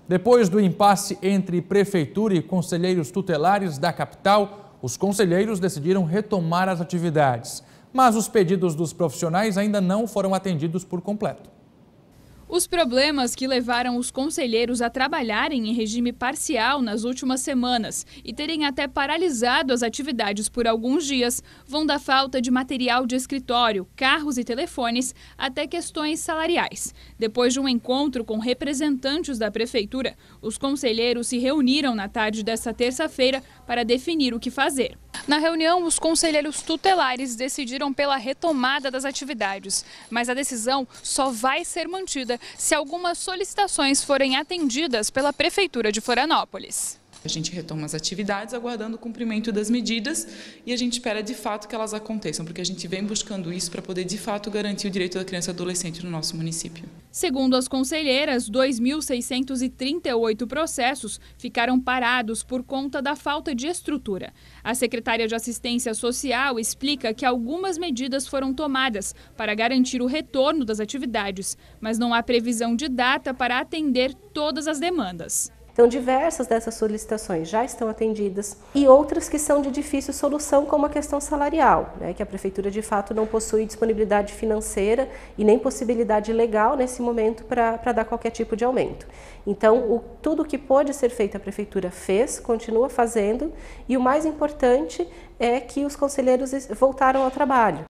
Depois do impasse entre prefeitura e conselheiros tutelares da capital, os conselheiros decidiram retomar as atividades. Mas os pedidos dos profissionais ainda não foram atendidos por completo. Os problemas que levaram os conselheiros a trabalharem em regime parcial nas últimas semanas e terem até paralisado as atividades por alguns dias vão da falta de material de escritório, carros e telefones até questões salariais. Depois de um encontro com representantes da prefeitura, os conselheiros se reuniram na tarde desta terça-feira para definir o que fazer. Na reunião, os conselheiros tutelares decidiram pela retomada das atividades, mas a decisão só vai ser mantida se algumas solicitações forem atendidas pela Prefeitura de Florianópolis. A gente retoma as atividades aguardando o cumprimento das medidas e a gente espera de fato que elas aconteçam, porque a gente vem buscando isso para poder de fato garantir o direito da criança e adolescente no nosso município. Segundo as conselheiras, 2.638 processos ficaram parados por conta da falta de estrutura. A secretária de Assistência Social explica que algumas medidas foram tomadas para garantir o retorno das atividades, mas não há previsão de data para atender todas as demandas. Então, diversas dessas solicitações já estão atendidas e outras que são de difícil solução, como a questão salarial, que a Prefeitura de fato não possui disponibilidade financeira e nem possibilidade legal nesse momento para dar qualquer tipo de aumento. Então, tudo o que pôde ser feito a Prefeitura fez, continua fazendo, e o mais importante é que os conselheiros voltaram ao trabalho.